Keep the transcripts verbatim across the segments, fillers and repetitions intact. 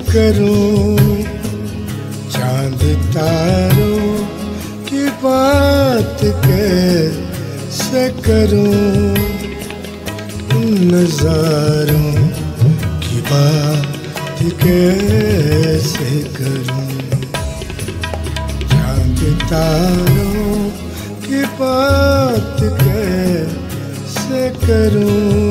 करूं, चांद तारों की बात कैसे करूं, नज़ारों की बात कैसे करूं, चांद तारों की बात कैसे करूं।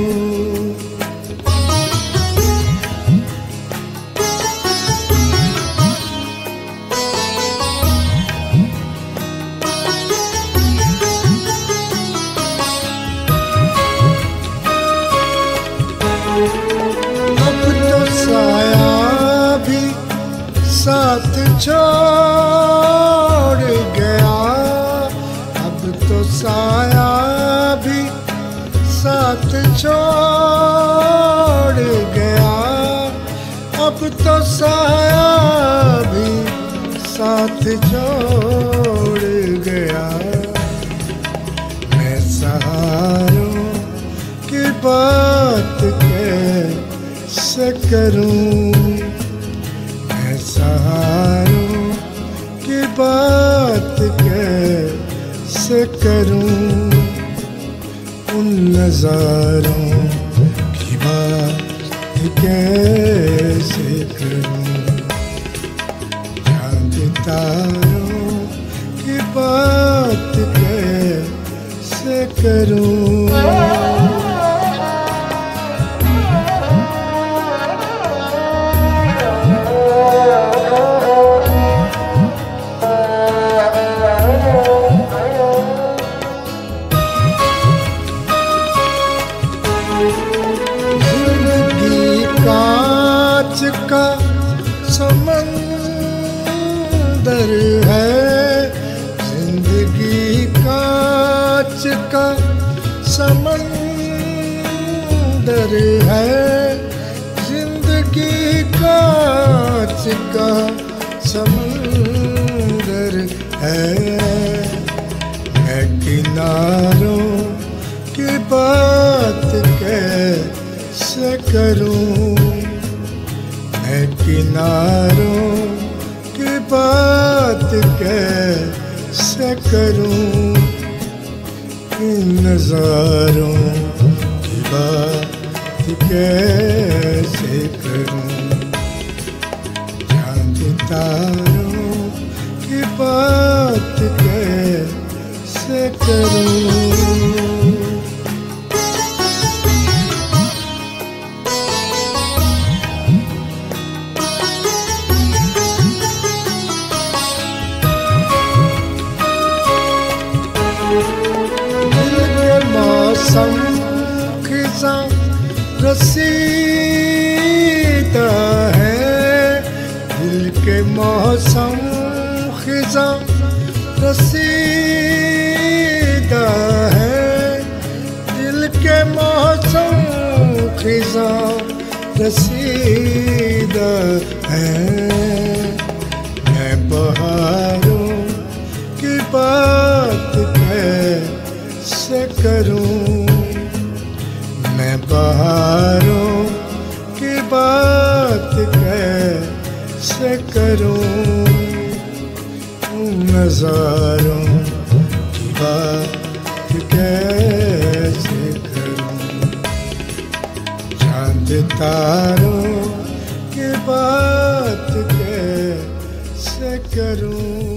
अब तो साया भी साथ छोड़ गया, अब तो साया भी साथ छोड़ गया, अब तो साया भी साथ छोड़ गया। मैं सहारों की बात कैसे करूं, मैं सहारों की बात कैसे करूं, उन नज़ारों की बात कैसे करूं, चांद तारों की बात कैसे करूं। का समंदर है, जिंदगी कांच का समंदर है, जिंदगी कांच का समंदर है। मैं किनारों की बात कैसे करूं, मैं किनारों की बात कैसे करूं, इन नज़ारों की बात कैसे करूं, चांद तारों की बात कैसे करूं। मौसम खिज़ां रसीदा है, दिल के मौसम खिज़ां रसीदा है, दिल के मौसम खिज़ां रसीदा है। मैं बहारों की बात कैसे करूं, मैं बहारों की बात कैसे करूं, नज़ारों की बात कैसे करूं, चांद तारों की बात कैसे करूं।